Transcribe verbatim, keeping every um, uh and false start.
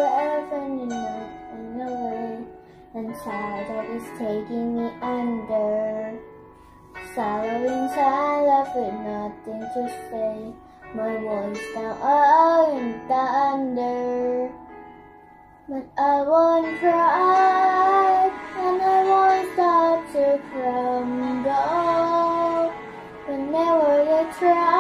forever and in a way, and sad that is taking me under. Sorrow inside, left with nothing to say. My voice now out in thunder. But I won't cry, and I won't start to crumble. Whenever you try